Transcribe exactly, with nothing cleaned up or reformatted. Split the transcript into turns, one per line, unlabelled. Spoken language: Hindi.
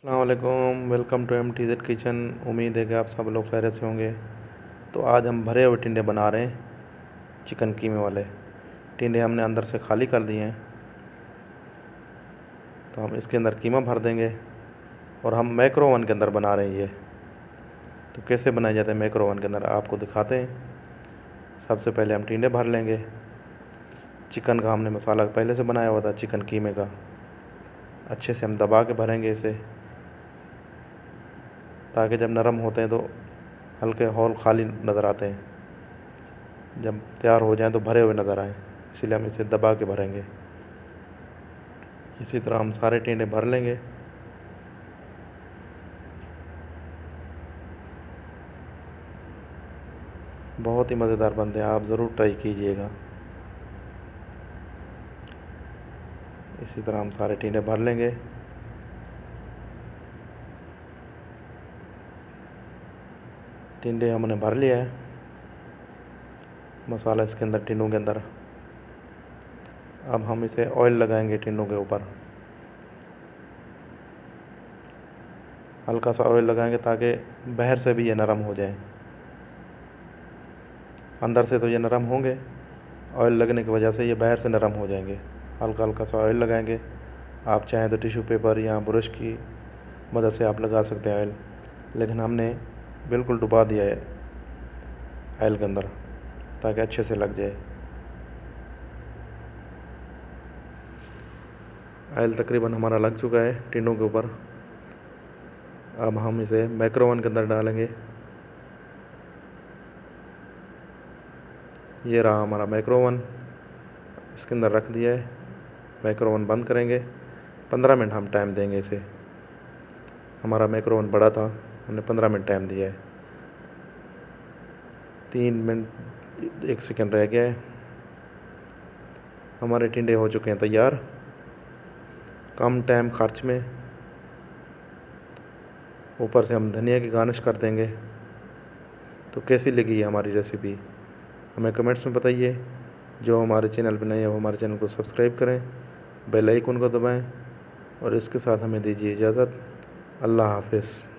अस्सलाम वालेकुम, welcome to M T Z kitchen. उम्मीद है कि आप सब लोग खैरियत से होंगे। तो आज हम भरे हुए टिंडे बना रहे हैं, चिकन कीमे वाले। टिंडे हमने अंदर से खाली कर दिए हैं, तो हम इसके अंदर कीमा भर देंगे और हम मैक्रो ओवन के अंदर बना रहे हैं ये। तो कैसे बनाए जाते हैं मैक्रो ओवन के अंदर आपको दिखाते हैं। सबसे पहले हम टिंडे भर लेंगे। चिकन का हमने मसाला पहले से बनाया हुआ था, चिकन कीमे का। अच्छे से हम दबा के भरेंगे इसे, ताकि जब नरम होते हैं तो हल्के हॉल खाली नज़र आते हैं, जब तैयार हो जाएं तो भरे हुए नज़र आएँ। इसीलिए हम इसे दबा के भरेंगे। इसी तरह हम सारे टिंडे भर लेंगे। बहुत ही मज़ेदार बनते हैं, आप ज़रूर ट्राई कीजिएगा। इसी तरह हम सारे टिंडे भर लेंगे। टिंडे हमने भर लिया है, मसाला इसके अंदर टिंडों के अंदर। अब हम इसे ऑयल लगाएंगे टिंडों के ऊपर। हल्का सा ऑयल लगाएंगे ताकि बाहर से भी ये नरम हो जाए। अंदर से तो ये नरम होंगे, ऑयल लगने की वजह से ये बाहर से नरम हो जाएंगे। हल्का हल्का सा ऑयल लगाएंगे। आप चाहें तो टिश्यू पेपर या ब्रश की मदद से आप लगा सकते हैं ऑयल, लेकिन हमने बिल्कुल डुबा दिया है ऑयल के अंदर ताकि अच्छे से लग जाए। ऑयल तकरीबन हमारा लग चुका है टिंडों के ऊपर। अब हम इसे मैक्रो ओवन के अंदर डालेंगे। ये रहा हमारा मैक्रो ओवन, इसके अंदर रख दिया है। मैक्रो ओवन बंद करेंगे, पंद्रह मिनट हम टाइम देंगे इसे। हमारा मैक्रो ओवन बड़ा था, हमने पंद्रह मिनट टाइम दिया है। तीन मिनट एक सेकंड रह गया है। हमारे टिंडे हो चुके हैं तैयार, कम टाइम खर्च में। ऊपर से हम धनिया की गार्निश कर देंगे। तो कैसी लगी है हमारी रेसिपी, हमें कमेंट्स में बताइए। जो हमारे चैनल पर नए हैं वो हमारे चैनल को सब्सक्राइब करें, बेल आइकन को दबाएं और इसके साथ हमें दीजिए इजाज़त। अल्लाह हाफ़िज़।